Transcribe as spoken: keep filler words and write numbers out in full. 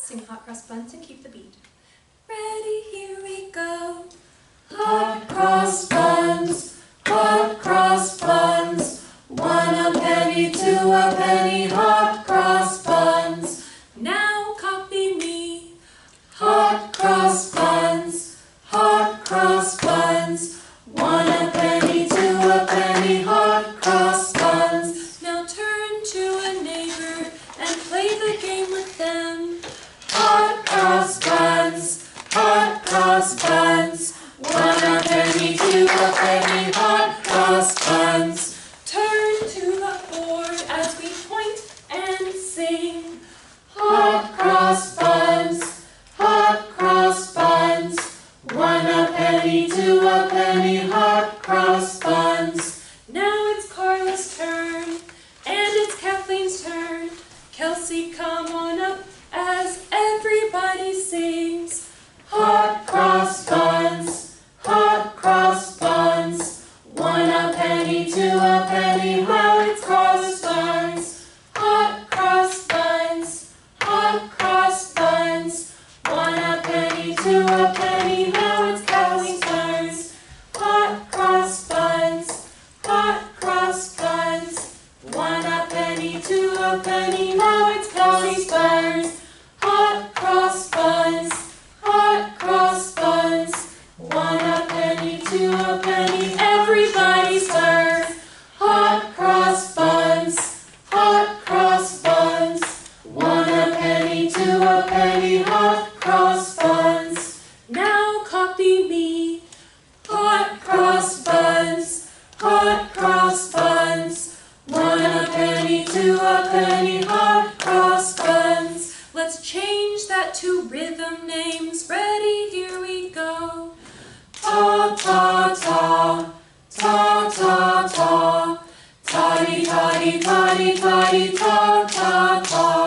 Sing hot cross buns and keep the beat. Ready, here we go. Hot cross buns, hot cross buns, one a penny, two a penny, hot cross buns. Now copy me. Hot cross buns, hot cross buns, one a penny, two a penny, hot cross buns. Now turn to a neighbor and play the game with them. Hot cross buns, hot cross buns, one a penny, two a penny, hot cross buns. Turn to the board as we point and sing. Hot cross buns, hot cross buns, one a penny, two a penny, hot cross buns. Now it's Carla's turn, and it's Kathleen's turn. Kelsey, come on up as everybody sings. Hot cross buns, hot cross buns, one a penny, two a penny, how it's cross buns. Hot cross buns, hot cross buns, one a penny, two a penny, now it's Kathleen's turns. Hot cross buns, hot cross buns, one a penny, two a penny, now it's Kelly's turns. Hot cross buns, hot cross buns, one a penny, two a penny, everybody's turn. Hot cross buns, hot cross buns, one a penny, two a penny, hot cross buns. Now copy me. Hot cross buns, hot cross buns, one a penny, two a penny, hot cross buns. Let's change that to rhythm names. Ready, here we go. Ta ta ta, ta ta ta, toddy toddy toddy toddy ta ta ta.